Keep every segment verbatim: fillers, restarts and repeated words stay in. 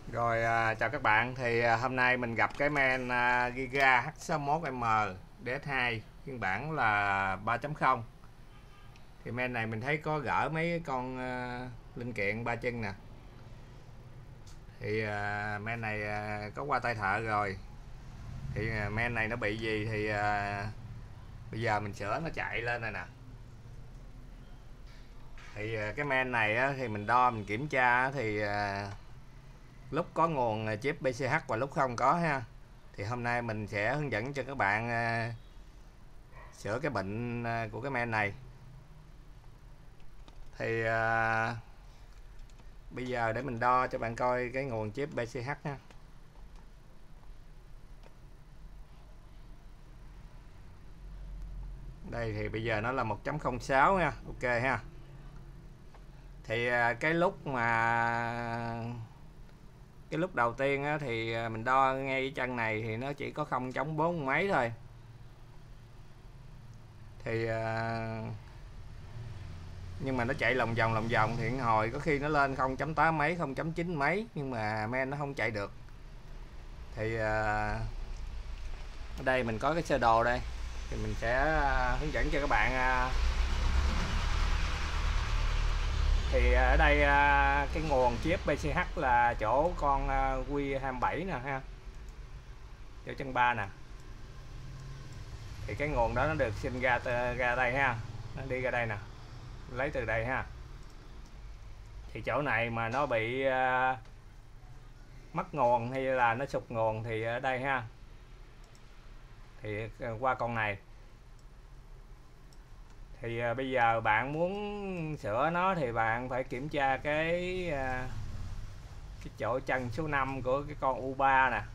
Rồi à, chào các bạn. Thì à, hôm nay mình gặp cái main à, Giga H sáu mốt M D S hai phiên bản là ba chấm không. Thì main này mình thấy có gỡ mấy con à, linh kiện ba chân nè. Thì à, main này à, có qua tay thợ rồi. Thì à, main này nó bị gì thì à, bây giờ mình sửa nó chạy lên rồi nè. Thì à, cái main này á, thì mình đo mình kiểm tra á, thì à, lúc có nguồn chip B C H và lúc không có ha. Thì hôm nay mình sẽ hướng dẫn cho các bạn à, sửa cái bệnh à, của cái main này. Thì à, bây giờ để mình đo cho bạn coi cái nguồn chip B C H ha. Đây thì bây giờ nó là một chấm không sáu nha, ok ha. Thì à, cái lúc mà cái lúc đầu tiên á, thì mình đo ngay cái chân này thì nó chỉ có không chấm bốn mấy thôi. Thì à, nhưng mà nó chạy lòng vòng lòng vòng thì hồi có khi nó lên không chấm tám mấy, không chấm chín mấy, nhưng mà men nó không chạy được. Thì à, ở đây mình có cái sơ đồ đây, thì mình sẽ à, hướng dẫn cho các bạn. À, thì ở đây à, cái nguồn chip B C H là chỗ con à, Q hai bảy nè ha, chỗ chân ba nè. Thì cái nguồn đó nó được sinh ra ra đây ha, nó đi ra đây nè, lấy từ đây ha. Thì chỗ này mà nó bị à, mất nguồn hay là nó sụt nguồn thì ở đây ha, thì qua con này. Thì à, bây giờ bạn muốn sửa nó thì bạn phải kiểm tra cái à, cái chỗ chân số năm của cái con U ba nè.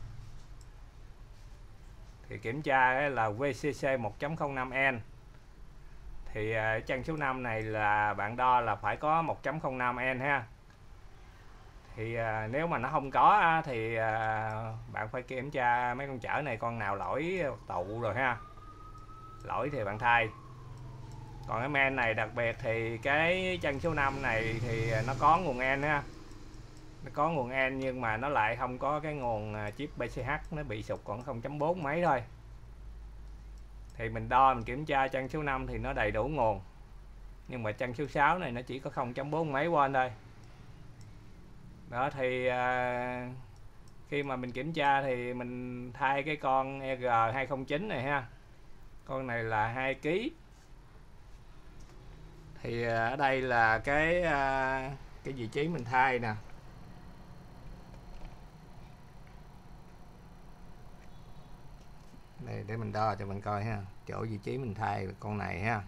Thì kiểm tra là V C C một chấm không năm N. Thì à, chân số năm này là bạn đo là phải có một chấm không năm N ha. Thì à, nếu mà nó không có thì à, bạn phải kiểm tra mấy con chở này con nào lỗi tụ rồi ha. Lỗi thì bạn thay. Còn cái main này đặc biệt thì cái chân số năm này thì nó có nguồn N ha. Nó có nguồn N nhưng mà nó lại không có cái nguồn chip B C H, nó bị sụt còn không chấm bốn mấy thôi. Thì mình đo mình kiểm tra chân số năm thì nó đầy đủ nguồn. Nhưng mà chân số sáu này nó chỉ có không chấm bốn mấy volt thôi. Đó thì à, khi mà mình kiểm tra thì mình thay cái con E G hai không chín này ha. Con này là hai ki. Thì ở đây là cái à, cái vị trí mình thay nè. Đây để mình đo cho mình coi ha, chỗ vị trí mình thay con này ha.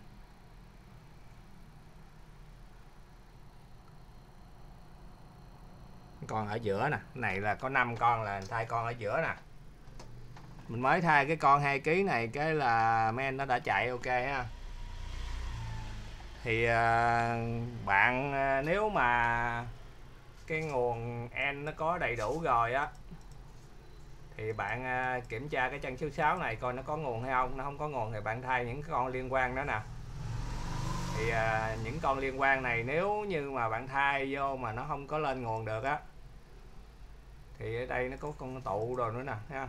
Con ở giữa nè, cái này là có năm con là thay con ở giữa nè. Mình mới thay cái con hai ki này cái là men nó đã chạy ok ha. Thì à, bạn à, nếu mà cái nguồn N nó có đầy đủ rồi á thì bạn à, kiểm tra cái chân số sáu này coi nó có nguồn hay không. Nó không có nguồn thì bạn thay những con liên quan đó nè. Thì à, những con liên quan này nếu như mà bạn thay vô mà nó không có lên nguồn được á thì ở đây nó có con tụ rồi nữa nè ha.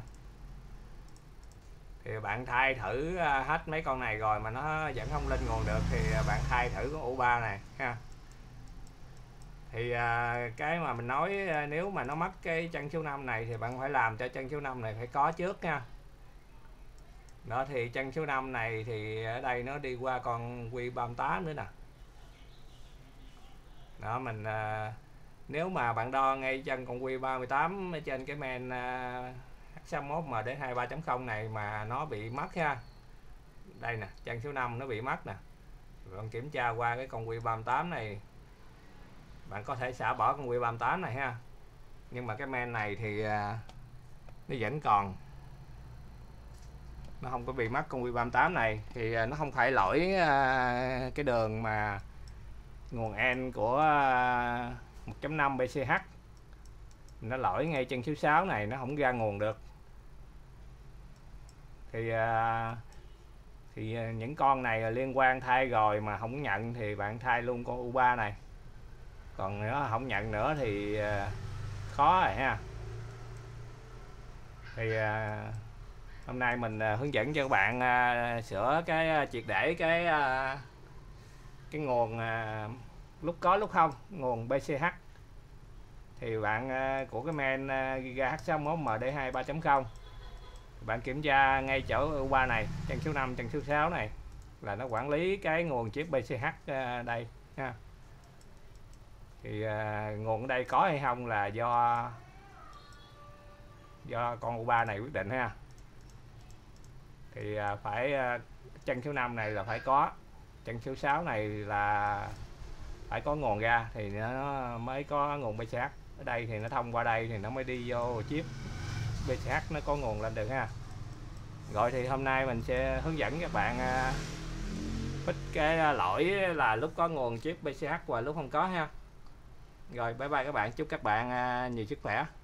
Thì bạn thay thử hết mấy con này rồi mà nó vẫn không lên nguồn được thì bạn thay thử con U ba này ha. Thì à, cái mà mình nói nếu mà nó mất cái chân số năm này thì bạn phải làm cho chân số năm này phải có trước nha. Đó thì chân số năm này thì ở đây nó đi qua con Q ba tám nữa nè. Đó mình à, nếu mà bạn đo ngay chân con Q ba tám ở trên cái main à, H sáu mốt M D S hai ba chấm không này mà nó bị mất ha. Đây nè, chân số năm nó bị mất nè. Bạn kiểm tra qua cái con Q ba tám này. Bạn có thể xả bỏ con Q ba tám này ha. Nhưng mà cái main này thì à, nó vẫn còn. Nó không có bị mất con Q ba tám này thì à, nó không phải lỗi à, cái đường mà nguồn N của à, một chấm năm B C H. Nó lỗi ngay chân số sáu này nó không ra nguồn được. Thì à, thì những con này liên quan thay rồi mà không nhận thì bạn thay luôn con U ba này. Còn nếu không nhận nữa thì khó rồi ha. Thì à, hôm nay mình à, hướng dẫn cho các bạn à, sửa cái à, triệt để cái à, cái nguồn à, lúc có lúc không, nguồn bê xê hát thì bạn à, của cái main à, Giga H sáu mốt M D hai ba chấm không, bạn kiểm tra ngay chỗ u ba này, chân số năm, chân số sáu này là nó quản lý cái nguồn chip bê xê hát à, đây ha. Thì à, nguồn ở đây có hay không là do do con u ba này quyết định ha. Thì à, phải à, chân số năm này là phải có, chân số sáu này là phải có nguồn ra thì nó mới có nguồn bê xê hát. Ở đây thì nó thông qua đây thì nó mới đi vô chip bê xê hát, nó có nguồn lên được ha. Rồi thì hôm nay mình sẽ hướng dẫn các bạn à, fix cái lỗi là lúc có nguồn chip bê xê hát và lúc không có ha. Rồi bye bye các bạn, chúc các bạn à, nhiều sức khỏe.